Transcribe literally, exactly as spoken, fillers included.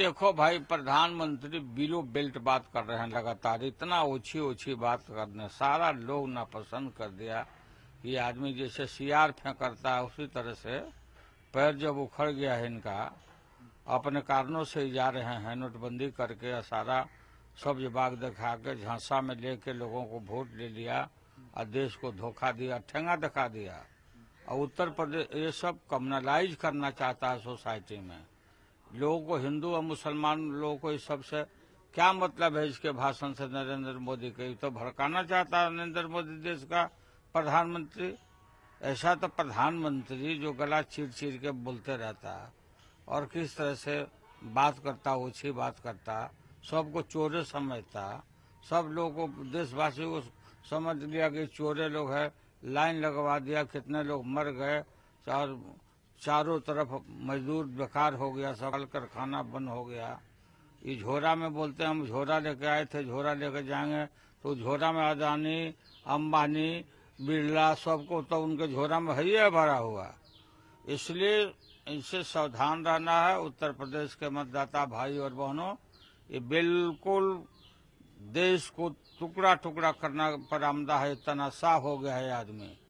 देखो भाई, प्रधानमंत्री बिलो बेल्ट बात कर रहे हैं लगातार, इतना ओछी ओछी बात करने सारा लोग नापसंद कर दिया। ये आदमी जैसे सियार फेंकता है उसी तरह से पैर जब उखड़ गया है इनका, अपने कारणों से जा रहे हैं नोटबंदी करके, सारा सब बाग दिखा के झांसा में लेके लोगों को वोट ले लिया और देश को धोखा दिया, ठेंगा दिखा दिया। और उत्तर प्रदेश ये सब कम्युनलाइज करना चाहता है सोसाइटी में। लोगों को, हिंदू और मुसलमान लोगों को इस सबसे क्या मतलब है इसके भाषण से नरेंद्र मोदी के? तो भड़काना चाहता है नरेंद्र मोदी देश का प्रधानमंत्री। ऐसा तो प्रधानमंत्री जो गला चीर चीर के बोलते रहता है और किस तरह से बात करता, ओछी बात करता, सबको चोरे समझता, सब लोगों को, देशवासी को समझ लिया कि चोरे लोग हैं, लाइन लगवा दिया, कितने लोग मर गए और चारों तरफ मजदूर बेकार हो गया, सब कारखाना बंद हो गया। ये झोरा में बोलते हैं हम झोरा लेके आए थे, झोरा लेके जाएंगे, तो झोरा में अदानी, अंबानी, बिरला सबको तो उनके झोरा में है ही भरा हुआ। इसलिए इनसे सावधान रहना है उत्तर प्रदेश के मतदाता भाई और बहनों। ये बिल्कुल देश को टुकड़ा टुकड़ा करना पर आमदा है, तनाशा हो गया है आदमी।